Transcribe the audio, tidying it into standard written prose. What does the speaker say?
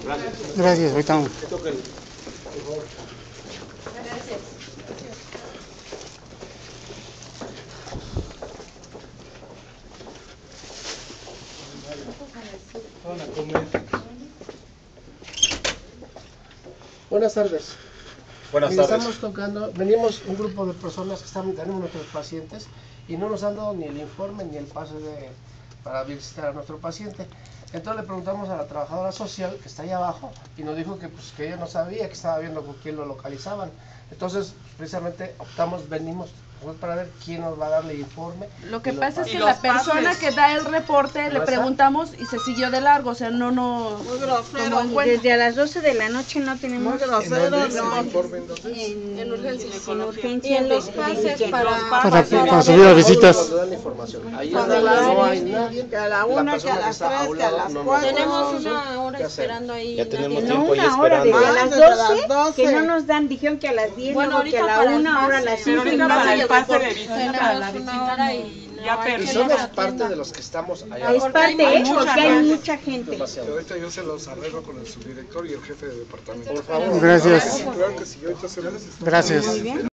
Gracias, ahorita vamos. Buenas tardes. Buenas tardes. Estamos tocando, venimos un grupo de personas que tenemos nuestros pacientes y no nos han dado ni el informe ni el pase para visitar a nuestro paciente. Entonces le preguntamos a la trabajadora social que está ahí abajo y nos dijo que ella no sabía, que estaba viendo con quién lo localizaban. Entonces precisamente venimos para ver quién nos va a darle informe. Lo que pasa es que la persona que da el reporte le preguntamos y se siguió de largo, o sea, no. Muy grosero. Desde a las 12 de la noche no tenemos. Muy grosero. En urgencias. En urgencias. Y en los pases para subir a visitas. Ahí no hay nadie. Que a la 1, que a las 3, que a las 4. Tenemos una hora esperando ahí. Ya tenemos No, tiempo ahí una hora, esperando. desde a las 12, que no nos dan, dijeron que a las 10, Bueno, luego que a ahorita la para el 1, ahora a las pase. 5 Pero y ahorita para el pase pase de visita, para la visita Y somos parte de los que estamos allá. Es parte, porque hay mucha gente. Ahorita yo se los arreglo con el subdirector y el jefe de departamento. Por favor. Gracias. Claro que sí, ahorita se los... Gracias.